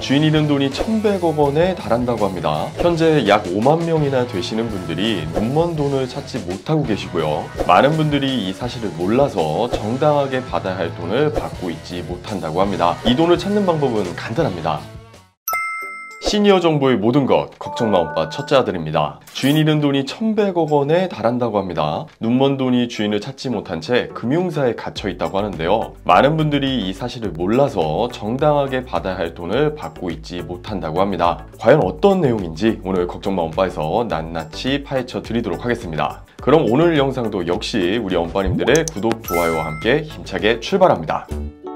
주인 잃은 돈이 1,100억 원에 달한다고 합니다. 현재 약 5만 명이나 되시는 분들이 눈먼 돈을 찾지 못하고 계시고요. 많은 분들이 이 사실을 몰라서 정당하게 받아야 할 돈을 받고 있지 못한다고 합니다. 이 돈을 찾는 방법은 간단합니다. 시니어 정보의 모든 것, 걱정마 오빠 첫째 아들입니다. 주인 잃은 돈이 1,100억 원에 달한다고 합니다. 눈먼 돈이 주인을 찾지 못한 채 금융사에 갇혀 있다고 하는데요. 많은 분들이 이 사실을 몰라서 정당하게 받아야 할 돈을 받고 있지 못한다고 합니다. 과연 어떤 내용인지 오늘 걱정마 오빠에서 낱낱이 파헤쳐 드리도록 하겠습니다. 그럼 오늘 영상도 역시 우리 엄빠님들의 구독, 좋아요와 함께 힘차게 출발합니다.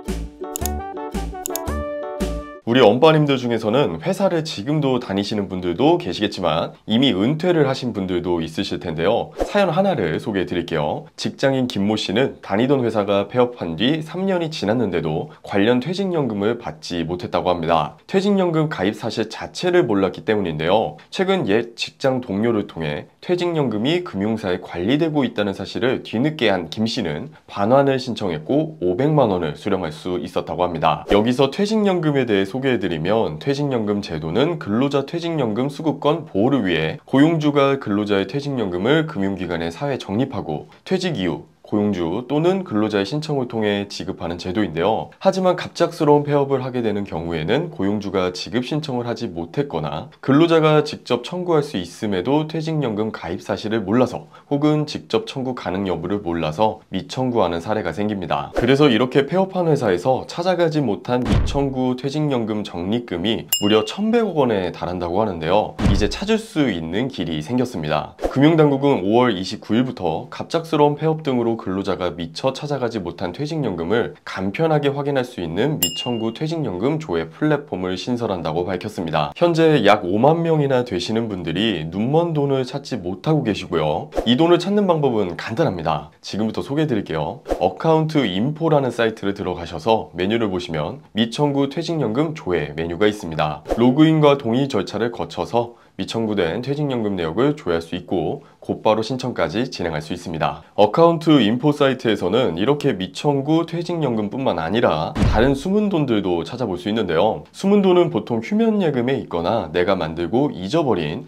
우리 엄빠님들 중에서는 회사를 지금도 다니시는 분들도 계시겠지만 이미 은퇴를 하신 분들도 있으실 텐데요. 사연 하나를 소개해 드릴게요. 직장인 김모 씨는 다니던 회사가 폐업한 뒤 3년이 지났는데도 관련 퇴직연금을 받지 못했다고 합니다. 퇴직연금 가입 사실 자체를 몰랐기 때문인데요. 최근 옛 직장 동료를 통해 퇴직연금이 금융사에 관리되고 있다는 사실을 뒤늦게 한 김 씨는 반환을 신청했고 500만 원을 수령할 수 있었다고 합니다. 여기서 퇴직연금에 대해 소개해드리면 퇴직연금 제도는 근로자 퇴직연금 수급권 보호를 위해 고용주가 근로자의 퇴직연금을 금융기관에 사회 적립하고 퇴직 이후 고용주 또는 근로자의 신청을 통해 지급하는 제도인데요. 하지만 갑작스러운 폐업을 하게 되는 경우에는 고용주가 지급 신청을 하지 못했거나 근로자가 직접 청구할 수 있음에도 퇴직연금 가입 사실을 몰라서 혹은 직접 청구 가능 여부를 몰라서 미청구하는 사례가 생깁니다. 그래서 이렇게 폐업한 회사에서 찾아가지 못한 미청구 퇴직연금 적립금이 무려 1,100억 원에 달한다고 하는데요. 이제 찾을 수 있는 길이 생겼습니다. 금융당국은 5월 29일부터 갑작스러운 폐업 등으로 근로자가 미처 찾아가지 못한 퇴직연금을 간편하게 확인할 수 있는 미청구 퇴직연금 조회 플랫폼을 신설한다고 밝혔습니다. 현재 약 5만 명이나 되시는 분들이 눈먼 돈을 찾지 못하고 계시고요. 이 돈을 찾는 방법은 간단합니다. 지금부터 소개해 드릴게요. 어카운트 인포라는 사이트를 들어가셔서 메뉴를 보시면 미청구 퇴직연금 조회 메뉴가 있습니다. 로그인과 동의 절차를 거쳐서 미청구된 퇴직연금 내역을 조회할 수 있고 곧바로 신청까지 진행할 수 있습니다. 어카운트 인포 사이트에서는 이렇게 미청구 퇴직연금뿐만 아니라 다른 숨은 돈들도 찾아볼 수 있는데요. 숨은 돈은 보통 휴면예금에 있거나 내가 만들고 잊어버린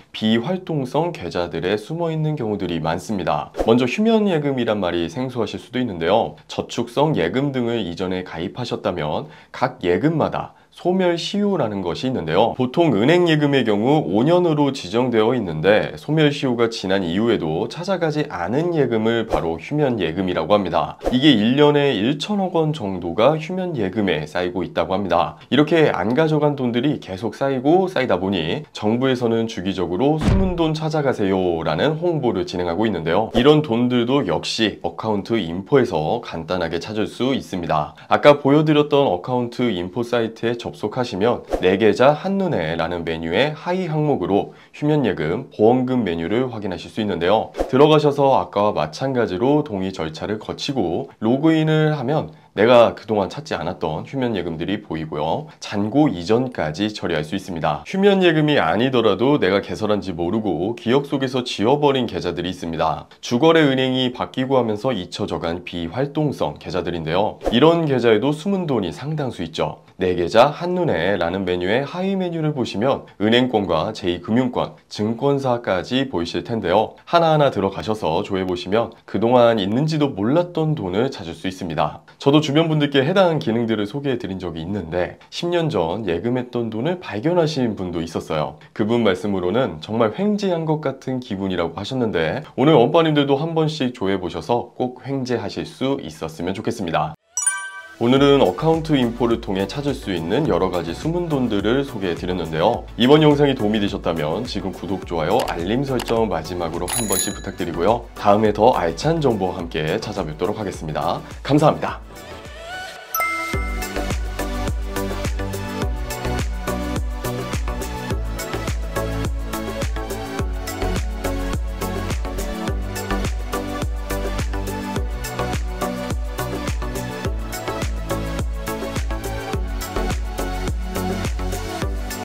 비활동성 계좌들에 숨어있는 경우들이 많습니다. 먼저 휴면예금이란 말이 생소하실 수도 있는데요. 저축성 예금 등을 이전에 가입하셨다면 각 예금마다 소멸시효라는 것이 있는데요. 보통 은행예금의 경우 5년으로 지정되어 있는데 소멸시효가 지난 이후에도 찾아가지 않은 예금을 바로 휴면예금이라고 합니다. 이게 1년에 1,000억 원 정도가 휴면예금에 쌓이고 있다고 합니다. 이렇게 안 가져간 돈들이 계속 쌓이고 쌓이다 보니 정부에서는 주기적으로 숨은 돈 찾아가세요 라는 홍보를 진행하고 있는데요. 이런 돈들도 역시 어카운트 인포에서 간단하게 찾을 수 있습니다. 아까 보여드렸던 어카운트 인포 사이트에 접속하시면 내 계좌 한눈에 라는 메뉴의 하위 항목으로 휴면예금, 보험금 메뉴를 확인하실 수 있는데요. 들어가셔서 아까와 마찬가지로 동의 절차를 거치고 로그인을 하면 내가 그동안 찾지 않았던 휴면예금들이 보이고요. 잔고 이전까지 처리할 수 있습니다. 휴면예금이 아니더라도 내가 개설한지 모르고 기억 속에서 지워버린 계좌들이 있습니다. 주거래 은행이 바뀌고 하면서 잊혀져간 비활동성 계좌들인데요. 이런 계좌에도 숨은 돈이 상당수 있죠. 내 계좌 한눈에 라는 메뉴의 하위 메뉴를 보시면 은행권과 제2금융권, 증권사까지 보이실 텐데요. 하나하나 들어가셔서 조회해보시면 그동안 있는지도 몰랐던 돈을 찾을 수 있습니다. 저도 주변 분들께 해당 기능들을 소개해 드린 적이 있는데 10년 전 예금했던 돈을 발견하신 분도 있었어요. 그분 말씀으로는 정말 횡재한 것 같은 기분이라고 하셨는데 오늘 엄빠님들도 한 번씩 조회해보셔서 꼭 횡재하실 수 있었으면 좋겠습니다. 오늘은 어카운트 인포를 통해 찾을 수 있는 여러가지 숨은 돈들을 소개해 드렸는데요. 이번 영상이 도움이 되셨다면 지금 구독, 좋아요, 알림 설정 마지막으로 한 번씩 부탁드리고요. 다음에 더 알찬 정보와 함께 찾아뵙도록 하겠습니다. 감사합니다.